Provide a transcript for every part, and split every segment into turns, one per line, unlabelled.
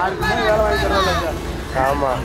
யாருக்குமே வேலை வாங்கி தரல. ஆமாம்.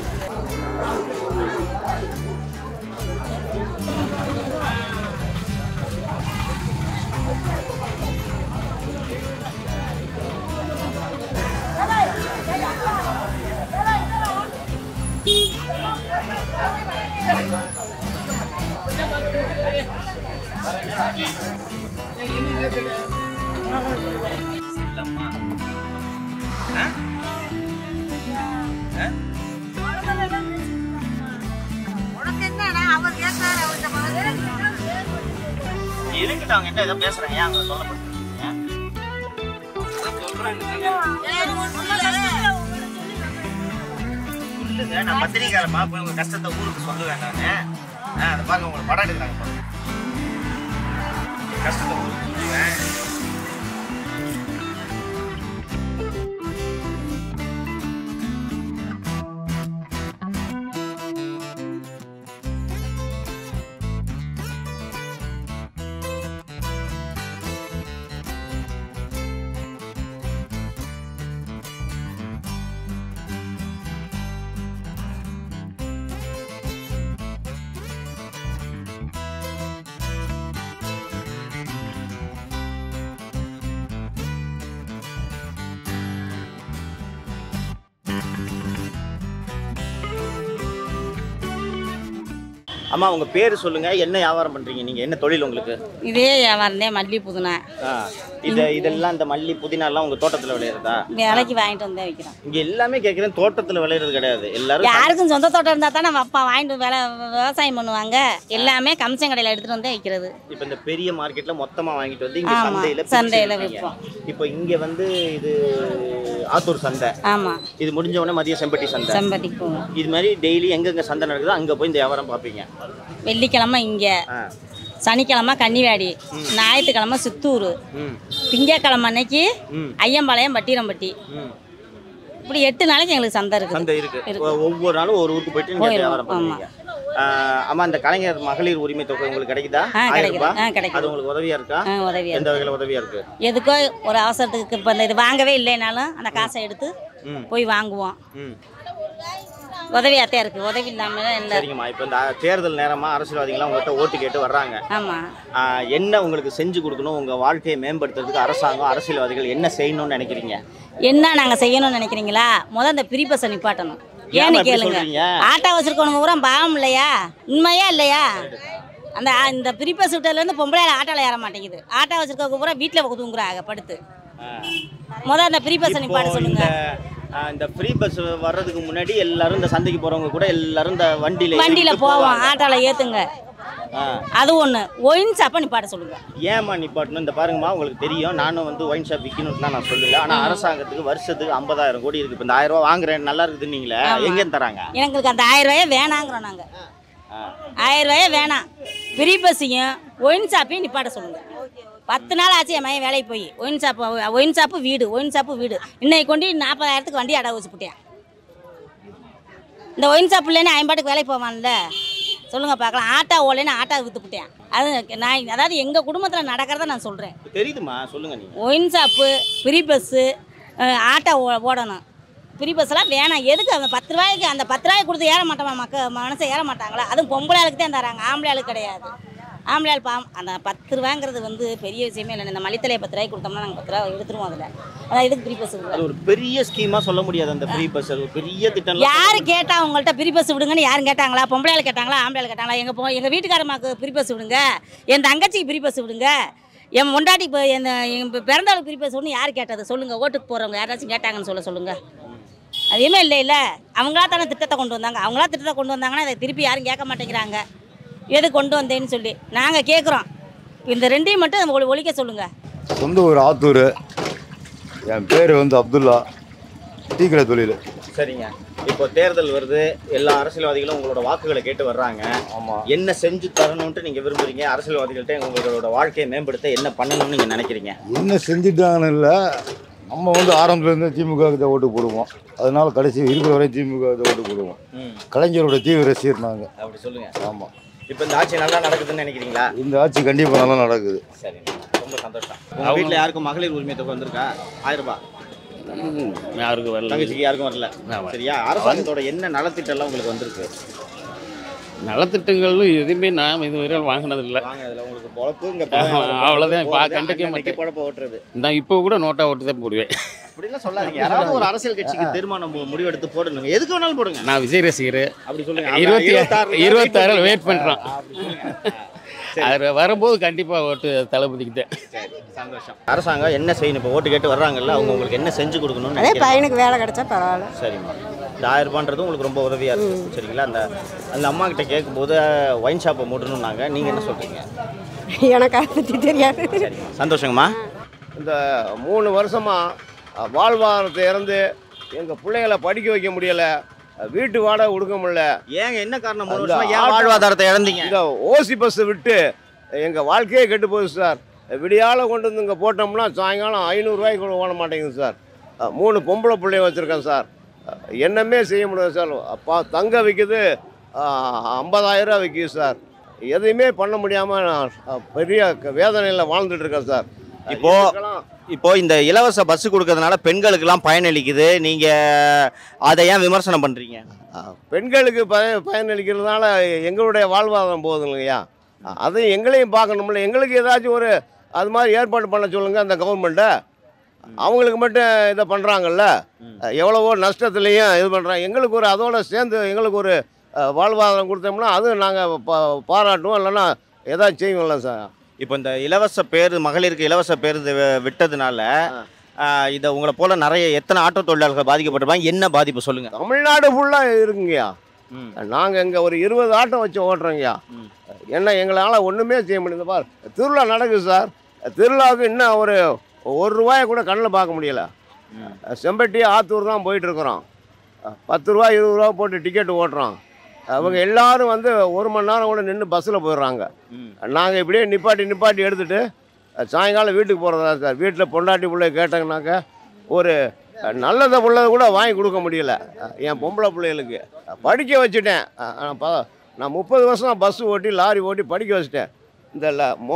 இருக்கட்டும், அவங்க என்ன ஏதோ பேசுறாங்க, ஏன் அவங்க சொல்ல மாட்டேங்க? சொல்லுங்க, நான் பத்திரிக்காரமா போய் உங்க கஷ்டத்தை ஊருக்கு சொல்லுவேன். நான் அதை பாருங்க, உங்களுக்கு படம் எடுக்கிறாங்க பாருங்க, கஷ்டத்தை ஊருக்கு சொல்லுவேன். அம்மா, உங்க பேர் சொல்லுங்க, என்ன வியாபாரம் பண்றீங்க நீங்க, என்ன தொழில் உங்களுக்கு?
இதே வியாபாரம் தான், மல்லி புதினா.
இதெல்லாம் இந்த மல்லி புதினா எல்லாம் உங்க தோட்டத்துல விளையிறதா?
விலைக்கு வாங்கிட்டு வந்து வைக்கிறோம்.
இங்க எல்லாமே கேட்குறேன், தோட்டத்துல விளையிறது கிடையாது. எல்லாரும்
யாருக்கும் சொந்த தோட்டம் இருந்தா தான் நம்ம அப்பா வாங்கிட்டு விவசாயம் பண்ணுவாங்க. எல்லாமே கமிஷன் கடையில எடுத்துட்டு வந்து வைக்கிறது.
இப்போ இந்த பெரிய மார்க்கெட்ல மொத்தமா வாங்கிட்டு வந்து இங்க சந்தையில
விற்போம்.
இப்போ இங்க வந்து இது ஆத்தூர் சந்தை.
ஆமா.
இது முடிஞ்ச உடனே மதியம் செம்பட்டி சந்தை.
செம்பட்டிக்கு போவோம்.
இது மாதிரி டெய்லி எங்கெங்க சந்தை நடக்குதோ அங்க போய் இந்த வியாபாரம் பார்ப்பீங்க.
வெள்ளிக்கிழமை இங்க, சனிக்கிழமை கன்னிவாடி, ஞாயிற்றுக்கிழமை சித்தூர், திங்கக்கிழமை அன்னைக்கு ஐயம்பாளையம் பட்டிரம்பட்டி. இப்படி 8 நாளைக்கு எங்களுக்கு சந்தை இருக்கு.
சந்தை இருக்கு. ஒவ்வொரு நாளும் ஒரு ஊருக்கு போயிட்டு நீங்க வியாபாரம் பண்ணுவீங்க. அம்மா, அந்த கலைஞர் மகளிர் உரிமை தொகை உங்களுக்கு கிடைக்குதா? கிடைக்கும். அது உங்களுக்கு உதவியா இருக்கா? உதவியா. எந்த வகையில உதவியா இருக்கு?
எதுக்கோ ஒரு அவசரத்துக்கு இப்போ இது வாங்கவே இல்லைனாலும் அந்த காசை எடுத்து போய் வாங்குவோம். உதவியாத்தான் இருக்கு, உதவி இல்லாம இல்லை.
சரிங்கம்மா, இப்போ இந்த தேர்தல் நேரமா அரசியல்வாதிகள்லாம் உங்கள்கிட்ட ஓட்டு கேட்டு வர்றாங்க.
ஆமா.
என்ன உங்களுக்கு செஞ்சு கொடுக்கணும், உங்க வாழ்க்கையை மேம்படுத்துறதுக்கு அரசாங்கம் அரசியல்வாதிகள் என்ன செய்யணும்னு நினைக்கிறீங்க?
என்ன நாங்க செய்யணும்னு நினைக்கிறீங்களா? முதல் இந்த ஃப்ரீ பஸ் நிப்பாட்டணும். ஏன்னு கேளுங்க, ஆட்டோ வச்சிருக்கவங்க பூரா பாவம் இல்லையா? உண்மையா இல்லையா? அந்த இந்த ஃப்ரீ பஸ் விட்டதுலேருந்து பொம்பளை ஆட்டோவில் ஏற மாட்டேங்குது. ஆட்டோ வச்சிருக்கவங்க பூரா வீட்டில் தூங்குறாங்க படுத்து. முதல் அந்த ஃப்ரீ பஸ் நிப்பாட்ட சொல்லுங்க.
இந்த ஃப்ரீ பஸ் வர்றதுக்கு முன்னாடி எல்லாரும் இந்த சந்தைக்கு போறவங்க கூட எல்லாரும் இந்த வண்டியில
போவோம். ஆட்டோவில் ஏற்றுங்க. அது ஒன்று. ஒயின் ஷாப்பை நிப்பாட்ட சொல்லுங்க.
ஏமா நிப்பாட்டணும்? இந்த பாருங்கம்மா, உங்களுக்கு தெரியும், நானும் வந்து ஒயின் ஷாப் விற்கணும்லாம் நான் சொல்லல. ஆனால் அரசாங்கத்துக்கு வருஷத்துக்கு 50,000 கோடி இருக்கு. இப்போ இந்த 1000 ரூபா வாங்குறேன் நல்லா இருக்குது நீங்களே, எங்கேன்னு தராங்க?
எங்களுக்கு அந்த 1000 ரூபாயே வேணாங்கிறோம். நாங்கள் 1000 ரூபாயே வேணாம். ஃப்ரீ பஸ்ஸையும் ஒயின் ஷாப்பையும் நிப்பாட்ட சொல்லுங்க. 10 நாள் ஆச்சு என் மையன் வேலைக்கு போய். ஒயின் ஷாப்பு வீடு இன்னைக்கு கொண்டு 40,000க்கு வண்டி அடை வச்சு போட்டேன். இந்த ஒயின் ஷாப் இல்லைன்னு ஐம்பாட்டுக்கு வேலைக்கு போவான்ல, சொல்லுங்க பார்க்கலாம். ஆட்டோ ஓலைன்னு ஆட்டோ விற்றுப்புட்டேன். அது நான், அதாவது எங்கள் குடும்பத்தில் நடக்கிறத நான் சொல்கிறேன்.
தெரியுதுமா, சொல்லுங்க. நீ
wine shop, free bus, auto ஓடணும். ஃப்ரீ பஸ்ஸெல்லாம் வேணாம். எதுக்கு? அந்த 10 ரூபாய்க்கு, அந்த 10 ரூபாய்க்கு கொடுத்து ஏற மாட்டோமா? மனசை ஏற மாட்டாங்களா? அதுவும் பொம்பளை ஆளுக்கு தான் தராங்க, ஆம்பளை ஆளுக்கு கிடையாது. ஆம்பளை ஆள் பாவம். அந்த 10 ரூபாங்கிறது வந்து பெரிய விஷயமே இல்லை. இந்த மளித்தலையை 10 ரூபாய்க்கு கொடுத்தோம்னா நாங்கள் 10 ரூபா எடுத்துருவோம். அதில் அதான் இதுக்கு ஃப்ரீ பஸ்.
அது ஒரு பெரிய ஸ்கீமாக சொல்ல முடியாது. அந்த ஃப்ரீ பஸ் ஒரு பெரிய திட்டம்.
யார் கேட்டா உங்கள்கிட்ட ஃப்ரீ பஸ் விடுங்கன்னு யாரும் கேட்டாங்களா? பொம்பளை ஆள் கேட்டாங்களா? ஆம்பளை ஆள் கேட்டாங்களா? எங்கள் வீட்டுக்காரமாக்கு ஃப்ரீ பஸ் விடுங்க, என் தங்கச்சிக்கு ஃப்ரீ பஸ் விடுங்க, என் முண்டாட்டிக்கு என் பிறந்தவளுக்கு ஃப்ரீ பஸ் விடுன்னு யார் கேட்டது சொல்லுங்கள்? ஓட்டுக்கு போகிறவங்க யாராச்சும் கேட்டாங்கன்னு சொல்லுங்கள். அதேமே இல்லை. அவங்களா தானே திட்டத்தை கொண்டு வந்தாங்க. அவங்களா திட்டத்தை கொண்டு வந்தாங்கன்னா அதை திருப்பி யாரும் கேட்க மாட்டேங்கிறாங்க. எது கொண்டு வந்தேன்னு சொல்லி நாங்கள் கேட்குறோம். இந்த 2ஐயும் மட்டும் ஒழிக்க சொல்லுங்கள்.
சொந்த ஊர் ஆத்தூர். என் பேர் வந்து அப்துல்லா. டீக்கடை தொழில்.
சரிங்க. இப்போ தேர்தல் வருது, எல்லா அரசியல்வாதிகளும் உங்களோட வாக்குகளை கேட்டு வர்றாங்க. ஆமாம். என்ன செஞ்சு தரணும்ட்டு நீங்கள் விரும்புகிறீங்க? அரசியல்வாதிகள்கிட்ட உங்களோட வாழ்க்கையை மேம்படுத்த என்ன பண்ணணும்னு நீங்கள் நினைக்கிறீங்க?
என்ன செஞ்சுட்டாங்கன்னு இல்லை, நம்ம வந்து ஆரம்பத்துலேருந்து திமுகவுக்கு தான் ஓட்டு போடுவோம். அதனால கடைசி இருக்கிற வரையும் திமுக தான் ஓட்டு போடுவோம். கலைஞரோட தீவிர ரசிகர் நாங்கள்.
அப்படி சொல்லுங்கள்.
ஆமாம்.
இப்போ இந்த ஆட்சி நல்லா நடக்குதுன்னு நினைக்கிறீங்களா?
இந்த ஆட்சி கண்டிப்பாக நல்லா நடக்குது.
சரி, ரொம்ப சந்தோஷம். உங்கள் வீட்டில் யாருக்கும் மகளிர் உரிமை தொகை வந்திருக்கா? 1000 ரூபாய்
யாருக்கும் வரல.
தங்கச்சிக்கு யாருக்கும் வரல. சரியா? அரசாங்கத்தோட என்ன நலத்திட்டம் எல்லாம் உங்களுக்கு வந்திருக்கு?
நலத்திட்டங்களும் எதுவுமே நான் இதுவரை வாங்கினதில்லை.
உங்களுக்கு பொழப்பு இங்க
அவ்வளோதான் கண்டிக்க மாட்டேன்.
பொழப்ப ஓட்டுறது.
நான் இப்போ கூட நோட்டா ஓட்டு தான் போடுவேன்.
அப்படிலாம் சொல்லாதீங்க. யாராவது ஒரு அரசியல் கட்சிக்கு தீர்மானம் முடிவெடுத்து போடுங்க. எதுக்கு வேணாலும் போடுங்க.
நான் விஜய் ரசிகர்.
அப்படி சொல்லுங்க.
26 வெயிட் பண்ணுறோம். அது வரும்போது கண்டிப்பாக ஓட்டு தளபதிக்கு தான்.
சந்தோஷம். அரசாங்கம் என்ன செய்யணும்? இப்போ ஓட்டு கேட்டு வர்றாங்கல்ல, அவங்க உங்களுக்கு என்ன செஞ்சு கொடுக்கணும்னு
அதே பையனுக்கு வேலை கிடைச்சா பரவாயில்ல.
சரிம்மா. இந்த 1000 ரூபான்றது உங்களுக்கு ரொம்ப உதவியாக இருக்குது. சரிங்களா? அந்த அம்மா கிட்ட கேட்கும்போது ஒயின் ஷாப்பை மூடணும்னாங்க. நீங்கள் என்ன சொல்கிறீங்க?
எனக்கு அதை பற்றி தெரியாது.
சரி, சந்தோஷங்கம்மா.
இந்த 3 வருஷமாக வாழ்வாதாரத்தை இறந்து எங்கள் பிள்ளைகளை படிக்க வைக்க முடியலை, வீட்டு வாடகை கொடுக்க முடியல.
ஏங்க என்ன காரணம்? 3 வருஷமா ஏன் வாழ்வாதாரத்தை இழந்தீங்க?
இந்த ஓசி பஸ்ஸை விட்டு எங்கள் வாழ்க்கையே கெட்டு போகுது சார். விடியால் கொண்டு வந்து இங்கே போட்டோம்னா சாயங்காலம் 500 ரூபாய்க்கு கூட ஓட மாட்டேங்குது சார். 3 பொம்பளை பிள்ளைய வச்சுருக்கேன் சார். என்னமே செய்ய முடியாது சார். தங்க விற்கிது 50,000 ரூபா விற்கிது சார். எதையுமே பண்ண முடியாமல் பெரிய வேதனையில் வாழ்ந்துட்டு இருக்கேன் சார்.
இப்போ இந்த இலவச பஸ் கொடுக்கறதுனால பெண்களுக்கெல்லாம் பயனளிக்குது. நீங்க அதை ஏன் விமர்சனம் பண்றீங்க?
பெண்களுக்கு பயனளிக்கிறதுனால எங்களுடைய வாழ்வாதாரம் போகுது இல்லையா? அதையும் எங்களையும் பார்க்கணும்ல. எங்களுக்கு ஏதாச்சும் ஒரு அது மாதிரி ஏற்பாடு பண்ண சொல்லுங்கள் அந்த கவர்மெண்ட்டை. அவங்களுக்கு மட்டும் இதை பண்ணுறாங்கல்ல, எவ்வளவோ நஷ்டத்துலேயும் இது பண்ணுறாங்க. எங்களுக்கு ஒரு அதோட சேர்ந்து எங்களுக்கு ஒரு வாழ்வாதாரம் கொடுத்தோம்னா அதுவும் நாங்கள் பாராட்டுவோம். இல்லைன்னா ஏதாச்சும் செய்வோம்ல சார்.
இப்போ இந்த இலவச மகளிருக்கு இலவச பேருந்து விட்டதுனால இதை உங்களை போல நிறைய எத்தனை ஆட்டோ தொழிலாளர்கள் பாதிக்கப்பட்டிருப்பாங்க? என்ன பாதிப்பு சொல்லுங்க.
தமிழ்நாடு ஃபுல்லாக இருக்குங்கய்யா. நாங்கள் இங்கே ஒரு 20 ஆட்டோ வச்சு ஓட்டுறோங்கய்யா. என்ன எங்களால் ஒன்றுமே செய்ய முடியாது. பார், திருவிழா நடக்குது சார். திருவிழாவுக்கு இன்னும் ஒரு ரூபாயை கூட கண்ணில் பார்க்க முடியலை. செம்பட்டி ஆத்தூர் தான் போயிட்டுருக்குறோம். 10 ரூபா 20 ரூபா போட்டு டிக்கெட்டு ஓட்டுறோம். அவங்க எல்லாரும் வந்து 1 மணி நேரம் கூட நின்று பஸ்ஸில் போயிடுறாங்க. நாங்கள் இப்படியே நிப்பாட்டி எடுத்துகிட்டு சாயங்காலம் வீட்டுக்கு போகிறதா சார். வீட்டில் பொண்டாட்டி பிள்ளை கேட்டாங்கனாக்கா ஒரு நல்லதை உள்ளதை கூட வாங்கி கொடுக்க முடியல. என் பொம்பளை பிள்ளைகளுக்கு படிக்க வச்சுட்டேன். நான் 30 வருஷம் பஸ்ஸு ஓட்டி லாரி ஓட்டி படிக்க வச்சுட்டேன். இந்த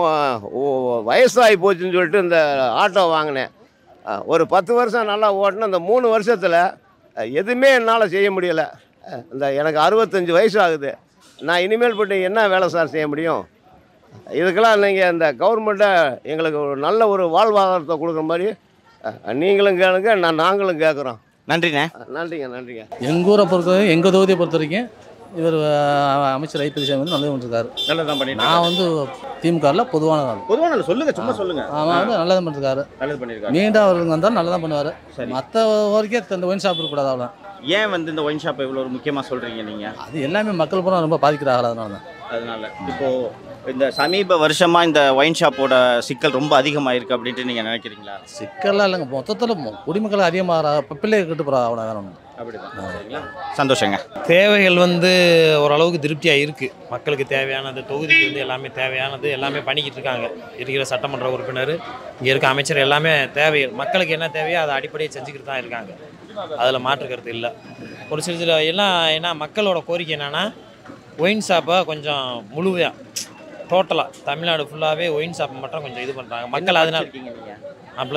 வயசாகி போச்சுன்னு சொல்லிட்டு இந்த ஆட்டோ வாங்கினேன். ஒரு 10 வருஷம் நல்லா ஓட்டினேன். இந்த 3 வருஷத்தில் எதுவுமே என்னால் செய்ய முடியலை. இந்த எனக்கு 65 வயசு ஆகுது. நான் இனிமேல் போட்டு என்ன வேலை சார் செய்ய முடியும்? இதுக்கெல்லாம் நீங்கள் இந்த கவர்மெண்ட்டை எங்களுக்கு ஒரு நல்ல ஒரு வாழ்வாதாரத்தை கொடுக்குற மாதிரி நீங்களும் கேளுங்க, நாங்களும் கேட்குறோம்.
நன்றிண்ணே.
நன்றிங்க.
எங்கள் ஊரை பொறுத்தவரைக்கும், எங்கள் தொகுதியை பொறுத்த வரைக்கும் இவர் அமைச்சர் ஐபிஎல் சாமி வந்து நல்லது பண்ணிருக்காரு.
நல்லதான் பண்ணி.
நான் வந்து திமுகவில் பொதுவான
சொல்லுங்க, சும்மா சொல்லுங்க.
அவன் வந்து நல்லதான் பண்ணிருக்காரு.
நல்லது பண்ணிருக்காரு.
மீண்டும் அவருக்கு வந்தாலும் நல்லதான் பண்ணுவார். மற்ற வரைக்கும் இந்த ஒயின் ஷாப் இருக்கக்கூடாது. அவ்வளோ
ஏன் வந்து இந்த ஒயின் ஷாப் இவ்வளோ முக்கியமாக சொல்கிறீங்க நீங்கள்?
அது எல்லாமே மக்கள் பூரா ரொம்ப பாதிக்கிறாங்க. அதனால
இப்போது இந்த சமீப வருஷமாக இந்த ஒயின் ஷாப்போட சிக்கல் ரொம்ப அதிகமாயிருக்கு அப்படின்ட்டு நீங்கள் நினைக்கிறீங்களா?
சிக்கல்லாம் இல்லைங்க, மொத்தத்தில் குடிமக்கள் அதிகமாக பிள்ளைங்க கிட்டு போகிறாங்க. அவ்வளோ வேணும்.
அப்படிதான். சந்தோஷங்க.
தேவைகள் வந்து ஓரளவுக்கு திருப்தியாக இருக்குது. மக்களுக்கு தேவையானது, தொகுதிக்கு வந்து எல்லாமே தேவையானது எல்லாமே பண்ணிக்கிட்டு இருக்காங்க. இருக்கிற சட்டமன்ற உறுப்பினர், இங்கே இருக்க அமைச்சர் எல்லாமே தேவைகள் மக்களுக்கு என்ன தேவையோ அதை அடிப்படையை செஞ்சுக்கிட்டு தான் இருக்காங்க. அதில் மாற்றுக்கிறது இல்லை. ஒரு சில ஏன்னா மக்களோட கோரிக்கை என்னென்னா ஒயின் ஷாப்பை கொஞ்சம் முழுமையாக டோட்டலாக தமிழ்நாடு ஃபுல்லாகவே ஒயின் ஷாப்பை மட்டும் கொஞ்சம் இது பண்ணுறாங்க மக்கள். அதனால நான்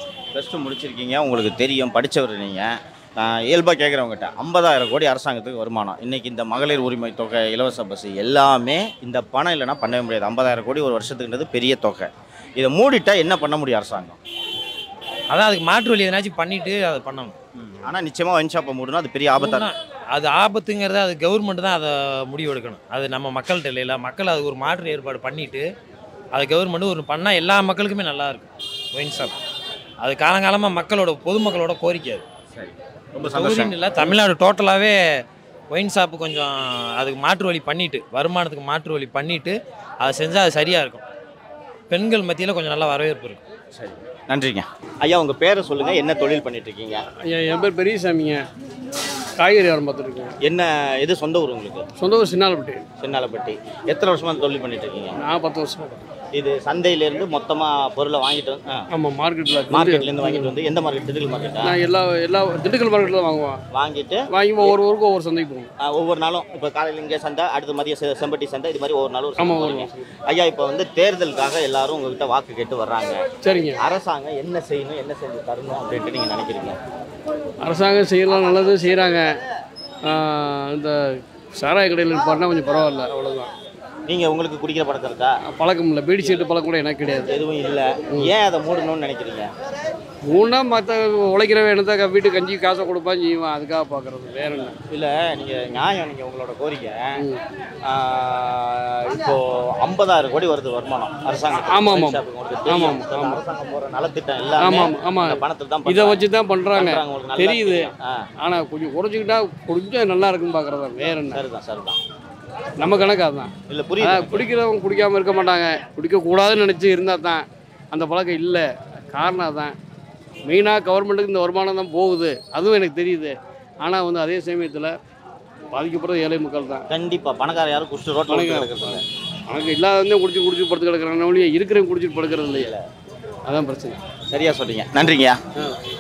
+2
முடிச்சிருக்கீங்க. உங்களுக்கு தெரியும், படித்தவர் நீங்கள். இயல்பாக கேட்குறவங்ககிட்ட 50,000 கோடி அரசாங்கத்துக்கு வருமானம். இன்றைக்கி இந்த மகளிர் உரிமை தொகை, இலவச பஸ் எல்லாமே இந்த பணம் இல்லைன்னா பண்ணவே முடியாது. 50,000 கோடி ஒரு வருஷத்துக்குன்றது பெரிய தொகை. இதை மூடிட்டா என்ன பண்ண முடியும் அரசாங்கம்?
அதான் அதுக்கு மாற்று வழி எதனாச்சும் பண்ணிவிட்டு அதை பண்ணணும்.
ஆனால் நிச்சயமாக ஒயின் ஷாப்பை மூடணும். அது பெரிய ஆபத்தாக.
அது ஆபத்துங்கிறத அது கவர்மெண்ட் தான் அதை முடிவு எடுக்கணும். அது நம்ம மக்கள்கிட்ட இல்லைல்ல. மக்கள் அதுக்கு ஒரு மாற்று ஏற்பாடு பண்ணிவிட்டு அது கவர்மெண்ட்டு ஒரு பண்ணால் எல்லா மக்களுக்குமே நல்லாயிருக்கும் ஒயின் ஷாப். அது காலங்காலமாக மக்களோட பொதுமக்களோட கோரிக்கை. அது
சரி, ரொம்ப சந்தோஷம்.
இல்லை, தமிழ்நாடு டோட்டலாகவே ஒயின் ஷாப்பு கொஞ்சம் அதுக்கு மாற்று வழி பண்ணிவிட்டு, வருமானத்துக்கு மாற்று வழி பண்ணிவிட்டு அதை செஞ்சால் அது சரியாக இருக்கும். பெண்கள் மத்தியில் கொஞ்சம் நல்லா வரவேற்பு இருக்கும்.
சரி, நன்றிங்க. ஐயா, உங்கள் பேரை சொல்லுங்கள், என்ன தொழில் பண்ணிட்டுருக்கீங்க?
ஐயா, என் பேர் பெரியசாமிங்க. காய்கறி வியாபாரம் பார்த்துருக்கேன்.
என்ன சொந்த ஊர் உங்களுக்கு?
சொந்த ஊர் சின்னாலப்பட்டி.
எத்தனை வருஷமாக தொழில் பண்ணிட்டுருக்கீங்க?
நான் 10 வருஷம்.
இது சந்தையிலேருந்து மொத்தமாக பொருளை வாங்கிட்டு வந்து
ஆமாம்
மார்க்கெட்லேருந்து வாங்கிட்டு வந்து எந்த மார்க்கெட்? திண்டுக்கல் மார்க்கெட்டா?
நான் எல்லா திண்டுக்கல் மார்க்கெட்டில் வாங்குவோம்.
வாங்கிட்டு
ஒவ்வொரு ஊருக்கும் ஒவ்வொரு சந்தைக்கு போவோம்.
ஒவ்வொரு நாளும் இப்போ காலையில் இங்கே சந்தை, அடுத்த மதியம் செம்பட்டி சந்தை, இது மாதிரி ஒவ்வொரு நாளும்
ஆமாம்
போகிறீங்க. ஐயா, இப்போ வந்து தேர்தலுக்காக எல்லாரும் உங்ககிட்ட வாக்கு கேட்டு வர்றாங்க.
சரிங்க.
அரசாங்கம் என்ன செய்யணும், என்ன செஞ்சு தரணும் அப்படின்ட்டு நீங்கள் நினைக்கிறீங்க?
அரசாங்கம் செய்யலாம், நல்லது செய்கிறாங்க. இந்த சாராய கடையில் இருப்பாருன்னா கொஞ்சம் பரவாயில்ல, அவ்வளோதான்.
நீங்கள் உங்களுக்கு குடிக்கிற பழக்கம் இருக்கா?
பழக்கம் இல்லை, பீடி சீட்டு பழக்கம் கூட எனக்கு கிடையாது.
எதுவும் இல்லை. ஏன் அதை மூடணும்னு நினைக்கிறீங்க?
மூணா மற்ற உழைக்கிற வேணுதா வீட்டு கஞ்சி காசை கொடுப்பான் செய்வான், அதுக்காக பார்க்குறது வேற என்ன.
இல்லை, நீங்கள் நியாயம், நீங்கள் உங்களோட கோரிக்கை இப்போ 50,000 கோடி வருது வருமானம் அரசாங்கம்.
ஆமாம்
அரசாங்கம் போகிற நலத்திட்டம் இல்லை. பணத்தில் தான்
இதை வச்சு தான் பண்ணுறாங்க, தெரியுது. ஆனால் கொஞ்சம் குறைச்சிக்கிட்டா கொஞ்சம் நல்லா இருக்குன்னு பார்க்குறதா வேற என்ன.
சரிதான்.
நம்ம கணக்காக தான்.
இல்லை, புரியுது.
குடிக்கிறவங்க குடிக்காமல் இருக்க மாட்டாங்க, குடிக்கக்கூடாதுன்னு நினச்சி இருந்தால் தான். அந்த பழக்கம் இல்லை, காரணம் தான். மெயினாக கவர்மெண்ட்டுக்கு இந்த வருமானம் தான் போகுது, அதுவும் எனக்கு தெரியுது. ஆனால் வந்து அதே சமயத்தில் பாதிக்கப்படுறது ஏழை மக்கள் தான்.
கண்டிப்பாக பணக்கார யாரும் குடிச்சு ரோட்டில் கிடக்கிறது.
எனக்கு இல்லாதவங்க குடிச்சு படுத்து கிடக்குறாங்க, ஒழிய இருக்கிறவங்க குடிச்சிட்டு படுக்கிறது இல்லையா, அதான் பிரச்சனை.
சரியா சொல்றீங்க. நன்றிங்கய்யா.